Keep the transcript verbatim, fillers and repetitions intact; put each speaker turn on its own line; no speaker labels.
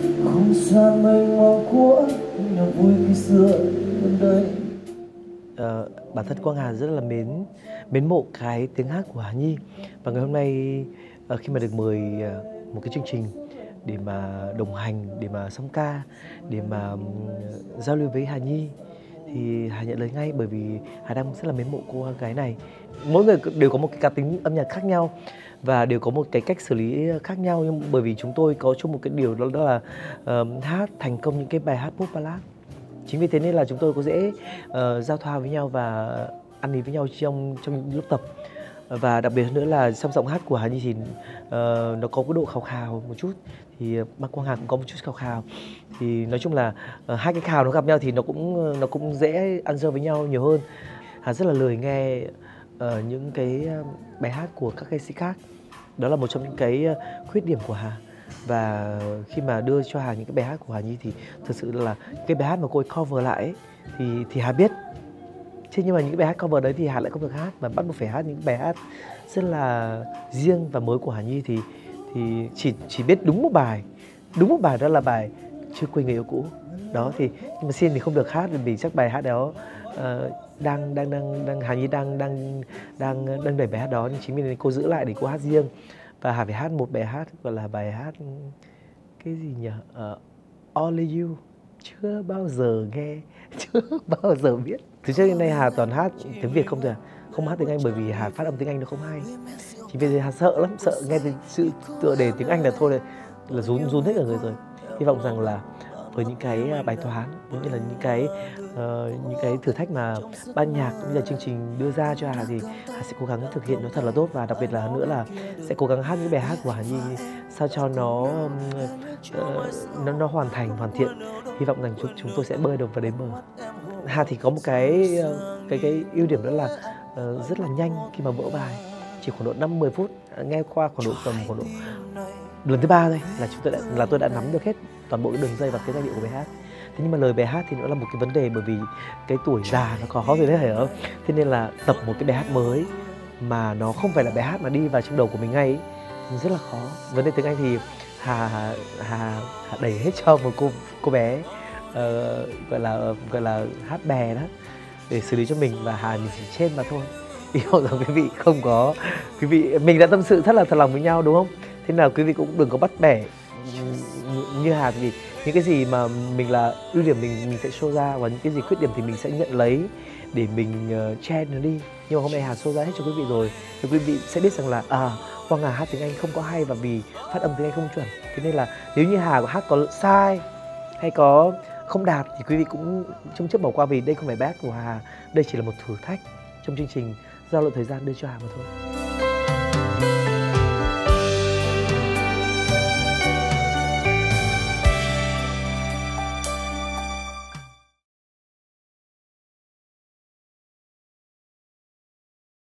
không gian mênh mông của niềm vui khi xưa gần đây.
Ờ, bản thân Quang Hà rất là mến mến mộ cái tiếng hát của Hà Nhi, và ngày hôm nay ờ, khi mà được mời ờ, một cái chương trình để mà đồng hành, để mà song ca, để mà ừm, giao lưu với Hà Nhi thì Hà nhận lời ngay, bởi vì Hà đang rất là mến mộ cô gái này. Mỗi người đều có một cái cá tính âm nhạc khác nhau và đều có một cái cách xử lý khác nhau, nhưng bởi vì chúng tôi có chung một cái điều đó, đó là ờ, hát thành công những cái bài hát pop ballad. Chính vì thế nên là chúng tôi có dễ uh, giao thoa với nhau và ăn ý với nhau trong trong những lúc tập. Và đặc biệt hơn nữa là trong giọng hát của Hà Nhi thì uh, nó có cái độ khào khào một chút, thì Bác Quang Hà cũng có một chút khào khào. Thì nói chung là uh, hai cái khào nó gặp nhau thì nó cũng nó cũng dễ ăn dơ với nhau nhiều hơn. Hà rất là lười nghe uh, những cái bài hát của các ca sĩ khác. Đó là một trong những cái khuyết điểm của Hà. Và khi mà đưa cho Hà những cái bài hát của Hà Nhi thì thực sự là cái bài hát mà cô ấy cover lại ấy, thì thì Hà biết. Thế nhưng mà những cái bài hát cover đấy thì Hà lại không được hát, mà bắt buộc phải hát những bài hát rất là riêng và mới của Hà Nhi, thì thì chỉ chỉ biết đúng một bài, đúng một bài đó là bài Chưa quên người yêu cũ. Đó thì nhưng mà xin thì không được hát vì chắc bài hát đó uh, đang đang đang đang Hà Nhi đang đang đang đang đẩy bài hát đó, nhưng chính vì nên cô giữ lại để cô hát riêng. Và Hà phải hát một bài hát gọi là bài hát cái gì nhỉ? Uh, Only You. Chưa bao giờ nghe, chưa bao giờ biết. Từ trước đến nay Hà toàn hát tiếng Việt không thôi à, không hát tiếng Anh, bởi vì Hà phát âm tiếng Anh nó không hay. Chính vì thế Hà sợ lắm, sợ nghe từ sự tựa đề tiếng Anh là thôi là, là run run hết cả người rồi. Hy vọng rằng là với những cái bài toán cũng như là những cái uh, những cái thử thách mà ban nhạc cũng như là chương trình đưa ra cho Hà thì Hà sẽ cố gắng thực hiện nó thật là tốt, và đặc biệt là hơn nữa là sẽ cố gắng hát những bài hát của Hà Nhi sao cho nó uh, nó nó hoàn thành, hoàn thiện. Hy vọng rằng chúng chúng tôi sẽ bơi được vào đến bờ. Hà thì có một cái cái cái ưu điểm đó là uh, rất là nhanh khi mà vỡ bài, chỉ khoảng độ năm mười phút nghe qua khoảng độ tầm khoảng độ lần thứ ba thôi là chúng tôi đã là tôi đã nắm được hết toàn bộ cái đường dây và cái giai điệu của bài hát. Thế nhưng mà lời bài hát thì nó là một cái vấn đề, bởi vì cái tuổi già nó có khó rồi đấy, hiểu không? Thế nên là tập một cái bài hát mới mà nó không phải là bài hát mà đi vào trong đầu của mình ngay ấy, thì rất là khó. Vấn đề tiếng Anh thì Hà Hà, Hà đẩy hết cho một cô cô bé uh, gọi là gọi là hát bè đó để xử lý cho mình, và Hà mình chỉ trên mà thôi. Hy vọng rằng quý vị không có quý vị mình đã tâm sự rất là thật lòng với nhau, đúng không? Thế nào quý vị cũng đừng có bắt bẻ như Hà, vì những cái gì mà mình là ưu điểm mình mình sẽ show ra, và những cái gì khuyết điểm thì mình sẽ nhận lấy để mình uh, che nó đi. Nhưng mà hôm nay Hà show ra hết cho quý vị rồi, thì quý vị sẽ biết rằng là à, Quang Hà hát tiếng Anh không có hay, và vì phát âm tiếng Anh không chuẩn. Thế nên là nếu như Hà có hát có sai hay có không đạt thì quý vị cũng trông trước bỏ qua, vì đây không phải bác của Hà, đây chỉ là một thử thách trong chương trình giao lộ thời gian đưa cho Hà mà thôi.